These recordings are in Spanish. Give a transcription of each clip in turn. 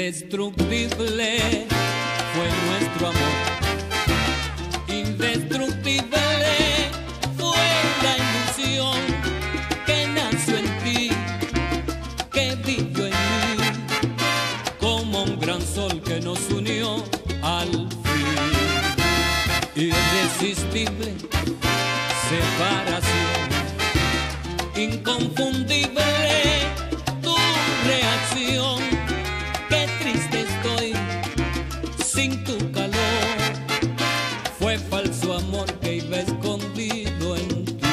Indestructible fue nuestro amor. Indestructible fue la ilusión que nació en ti, que vivió en mí, como un gran sol que nos unió al fin. Irresistible separación, inconfundible tu reacción. Qué triste estoy sin tu calor. Fue falso amor que iba escondido en ti.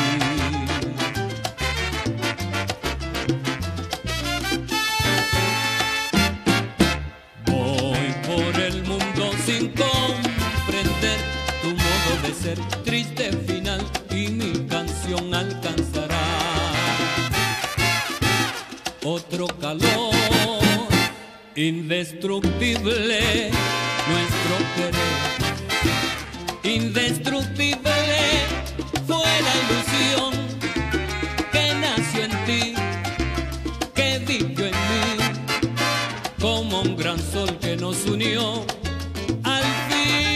Voy por el mundo sin comprender tu modo de ser. Triste final y mi canción alcanzará otro calor. Indestructible nuestro querer. Indestructible fue la ilusión que nació en ti, que vivió en mí, como un gran sol que nos unió al fin.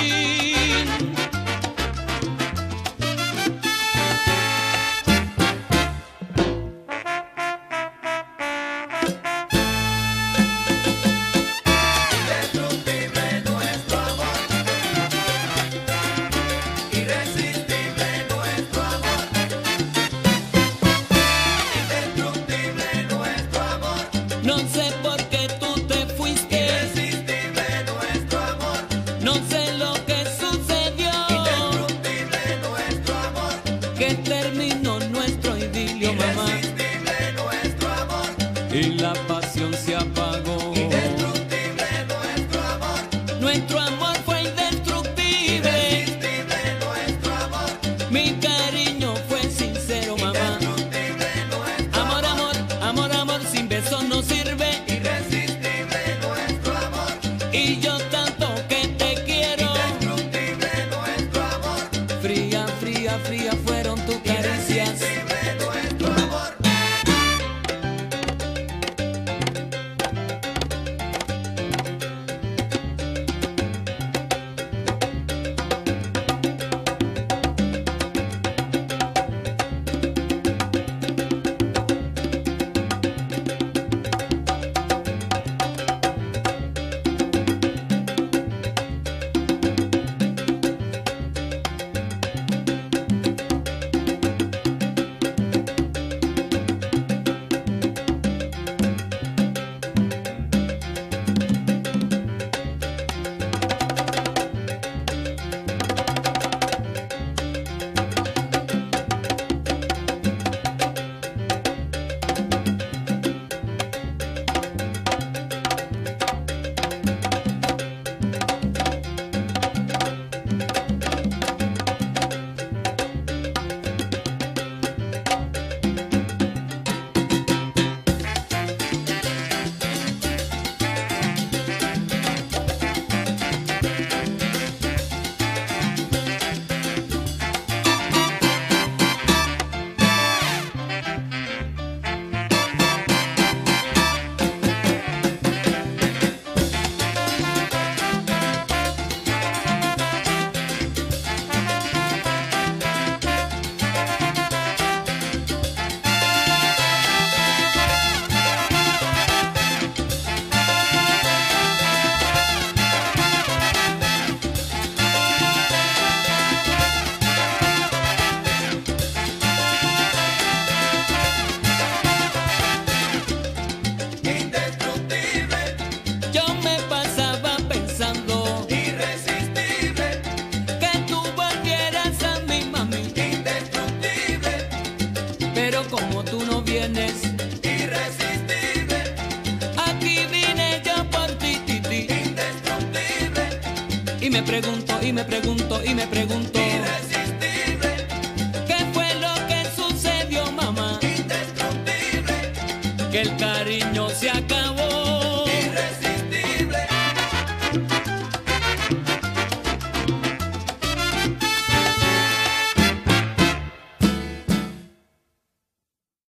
No sé por qué tú te fuiste. Irresistible nuestro amor. No sé lo que sucedió. Indestructible nuestro amor. Que terminó nuestro idilio, mamá. Irresistible nuestro amor. Y la pasión se apagó. Indestructible nuestro amor. Nuestro amor fue indestructible. Irresistible nuestro amor. Mi cariño fue sincero, mamá. Indestructible nuestro Amor, amor, amor, amor, sin besos no sirve. Irresistible nuestro amor. Y yo tanto que te quiero. Indestructible nuestro amor. Fría, fría, fría fueron tus caricias. Irresistible nuestro amor. y me pregunto, irresistible, ¿qué fue lo que sucedió, mamá? indestructible, Que el cariño se acabó.